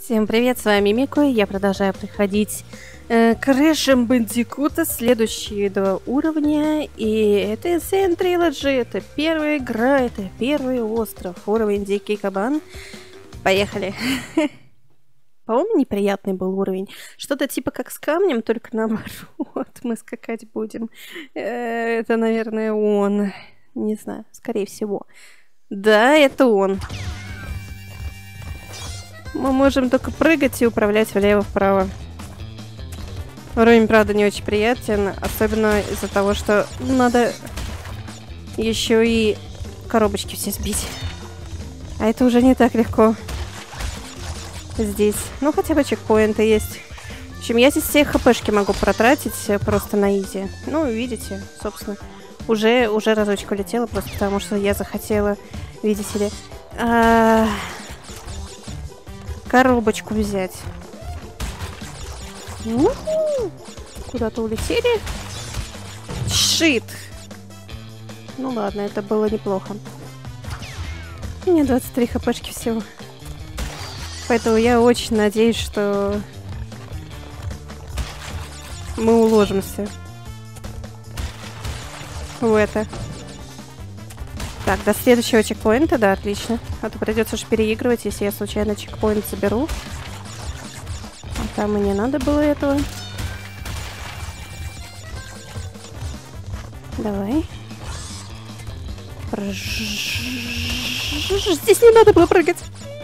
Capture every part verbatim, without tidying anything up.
Всем привет, с вами Мико, и я продолжаю проходить э, Crash Bandicoot, следующие два уровня, и это Insane Trilogy, это первая игра, это первый остров, уровень Дикий Кабан. Поехали. По-моему, неприятный был уровень. Что-то типа как с камнем, только наоборот, мы скакать будем. Э, это, наверное, он. Не знаю, скорее всего. Да, это он. Мы можем только прыгать и управлять влево-вправо. Уровень, правда, не очень приятен, особенно из-за того, что надо еще и коробочки все сбить. А это уже не так легко здесь. Ну, хотя бы чекпоинты есть. В общем, я здесь все хпшки могу протратить просто на изи. Ну, видите, собственно, уже, уже разочек улетела, просто потому что я захотела, видите ли... А... коробочку взять. Куда-то улетели. Шит. Ну ладно, это было неплохо. У меня двадцать три хпшки всего. Поэтому я очень надеюсь, что мы уложимся в это. Так, до следующего чекпоинта, да, отлично. А то придется же переигрывать, если я случайно чекпоинт заберу. А там и не надо было этого. Давай. Здесь не надо было прыгать.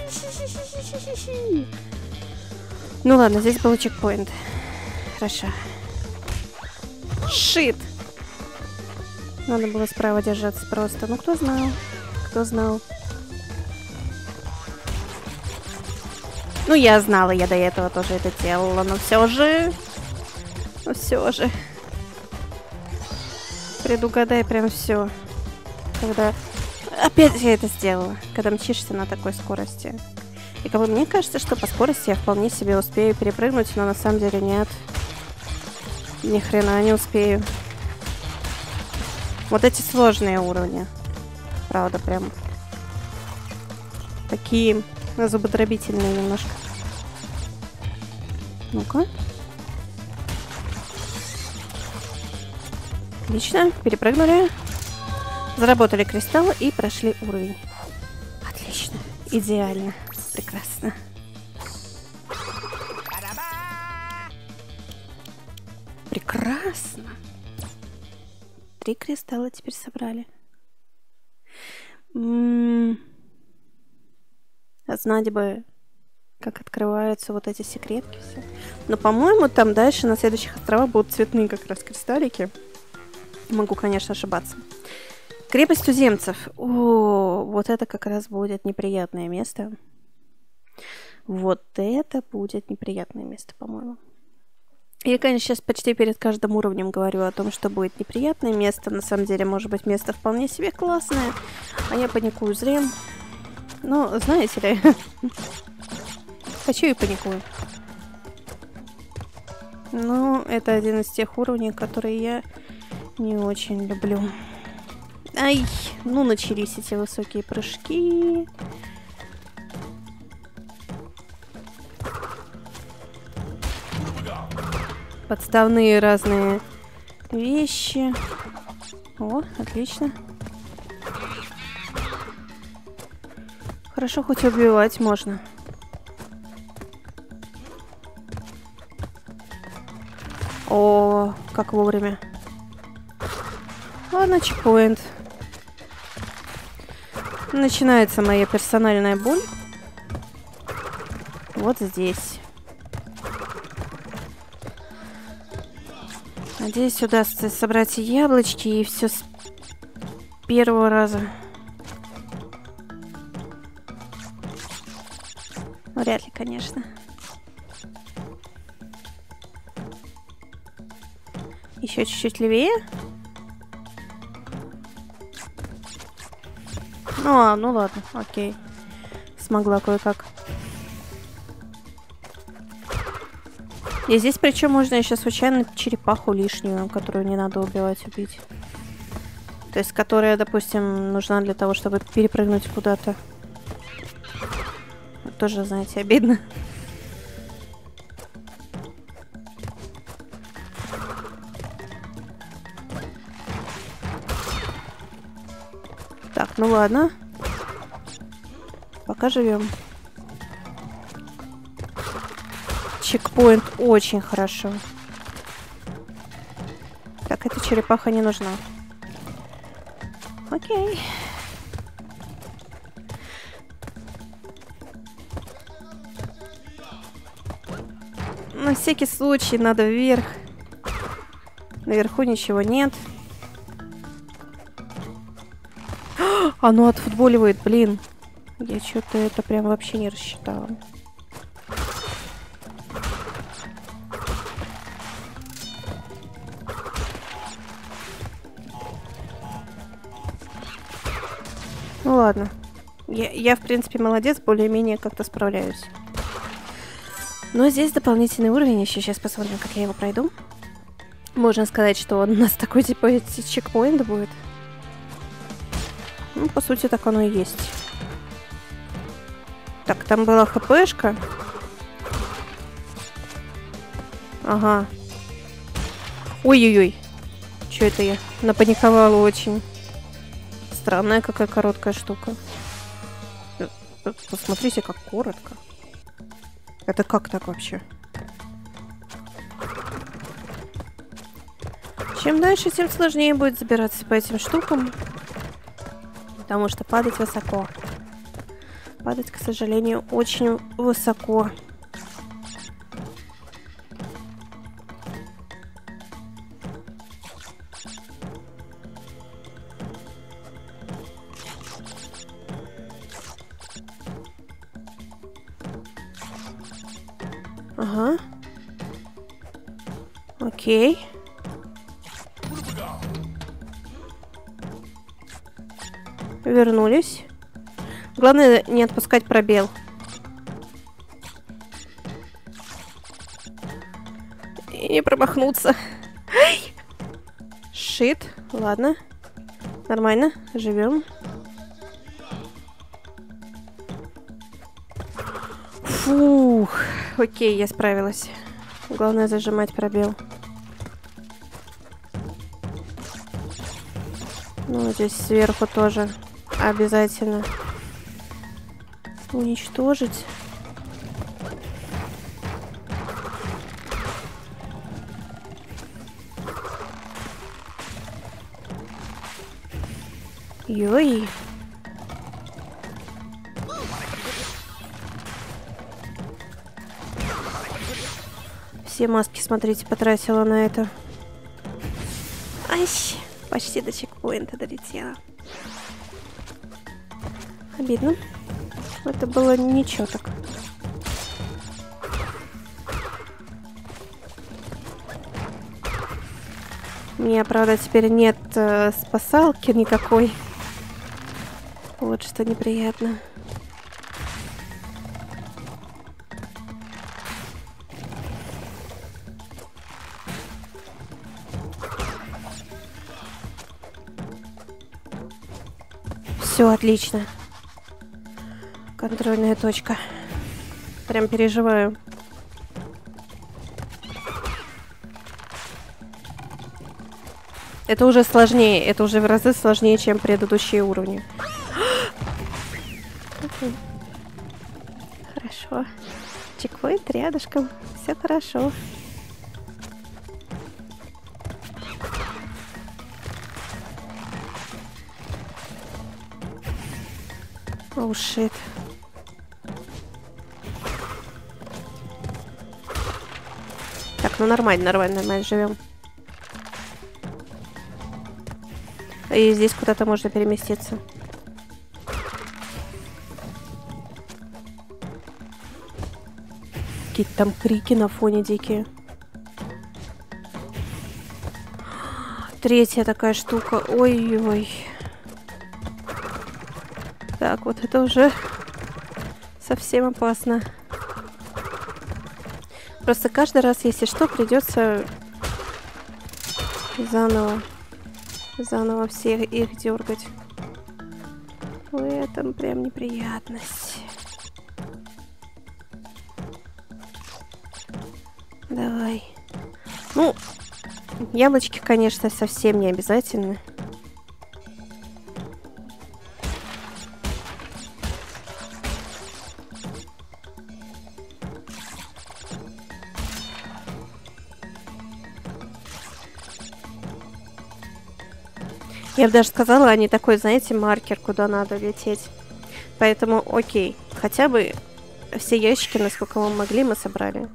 Ну ладно, здесь был чекпоинт. Хорошо. Шит. Надо было справа держаться просто. Ну, кто знал? Кто знал? Ну, я знала, я до этого тоже это делала, но все же... Но все же... Предугадай прям все. Когда... Опять я это сделала. Когда мчишься на такой скорости. И как бы мне кажется, что по скорости я вполне себе успею перепрыгнуть, но на самом деле нет. Ни хрена не успею. Вот эти сложные уровни. Правда, прям такие зубодробительные немножко. Ну-ка. Отлично, перепрыгнули. Заработали кристаллы и прошли уровень. Отлично, идеально, прекрасно. Прекрасно. Три кристалла теперь собрали. М-м-м. Знать бы, как открываются вот эти секретки все. Но, по-моему, там дальше на следующих островах будут цветные как раз кристаллики. Могу, конечно, ошибаться. Крепость туземцев. О, вот это как раз будет неприятное место. Вот это будет неприятное место, по-моему. Я, конечно, сейчас почти перед каждым уровнем говорю о том, что будет неприятное место. На самом деле, может быть, место вполне себе классное. А я паникую зря. Ну, знаете ли, хочу и паникую. Ну, это один из тех уровней, которые я не очень люблю. Ай, ну начались эти высокие прыжки. Подставные разные вещи. О, отлично. Хорошо, хоть убивать можно. О, как вовремя. Ладно, чекпоинт. Начинается моя персональная боль. Вот здесь. Надеюсь, удастся собрать яблочки и все с первого раза. Вряд ли, конечно. Еще чуть-чуть левее. Ну, а, ну ладно, окей. Смогла кое-как. И здесь причем можно еще случайно черепаху лишнюю, которую не надо убивать, убить. То есть, которая, допустим, нужна для того, чтобы перепрыгнуть куда-то. Тоже, знаете, обидно. ну ладно. Пока живем. Чекпоинт очень хорошо. Так, эта черепаха не нужна. Окей. На всякий случай надо вверх. Наверху ничего нет. Оно отфутболивает, блин. Я что-то это прям вообще не рассчитала. Ну ладно. Я, я в принципе, молодец, более-менее как-то справляюсь. Но здесь дополнительный уровень еще. Сейчас посмотрим, как я его пройду. Можно сказать, что он у нас такой, типа, чекпоинт будет. Ну, по сути, так оно и есть. Так, там была хпшка. Ага. Ой-ой-ой. Чё это я? Напаниковала очень. Странная какая короткая штука. Посмотрите, как коротко. Это как так вообще? Чем дальше, тем сложнее будет забираться по этим штукам. Потому что падать высоко. Падать, к сожалению, очень высоко. Ага. Окей. Вернулись. Главное не отпускать пробел. И не промахнуться. Шит. Ладно. Нормально. Живем. Фух. Окей, я справилась. Главное зажимать пробел. Ну, здесь сверху тоже обязательно уничтожить. Йой. Все маски, смотрите, потратила на это. Ай, почти до чекпоинта долетела. Обидно. Это было ничего так. У меня, правда, теперь нет э, спасалки никакой. Вот что неприятно. Все отлично. Контрольная точка. Прям переживаю. Это уже сложнее. Это уже в разы сложнее, чем предыдущие уровни. Хорошо. Чекпоинт рядышком. Все хорошо. Оу, oh, шит. Так, ну нормально, нормально, нормально живем. И здесь куда-то можно переместиться. Какие-то там крики на фоне дикие. Третья такая штука. Ой-ой. Так, вот это уже совсем опасно. Просто каждый раз, если что, придется заново, заново всех их дергать. В этом прям неприятность. Давай. Ну, яблочки, конечно, совсем не обязательны. Я бы даже сказала, они такой, знаете, маркер, куда надо лететь. Поэтому окей. Хотя бы все ящики, насколько мы могли, мы собрали.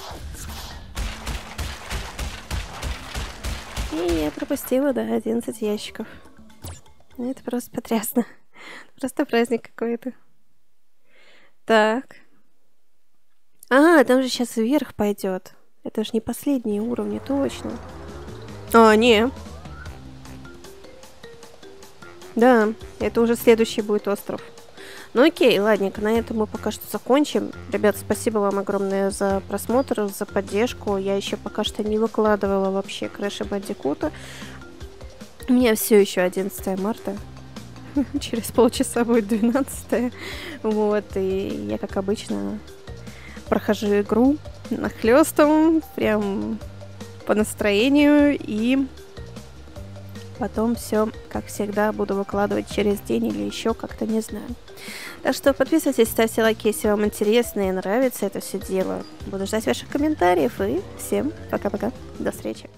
И я пропустила, да, одиннадцать ящиков. Ну, это просто потрясно. Просто праздник какой-то. Так. А, там же сейчас вверх пойдет. Это же не последние уровни, точно. А, не. Да, это уже следующий будет остров. Ну окей, ладненько, на этом мы пока что закончим. Ребят, спасибо вам огромное за просмотр, за поддержку. Я еще пока что не выкладывала вообще Crash Bandicoot. У меня все еще одиннадцатое марта. Через полчаса будет двенадцатое. Вот, и я, как обычно, прохожу игру нахлёстом, прям по настроению, и потом все, как всегда, буду выкладывать через день или еще как-то, не знаю. Так что подписывайтесь, ставьте лайки, если вам интересно и нравится это все дело. Буду ждать ваших комментариев, и всем пока-пока, до встречи.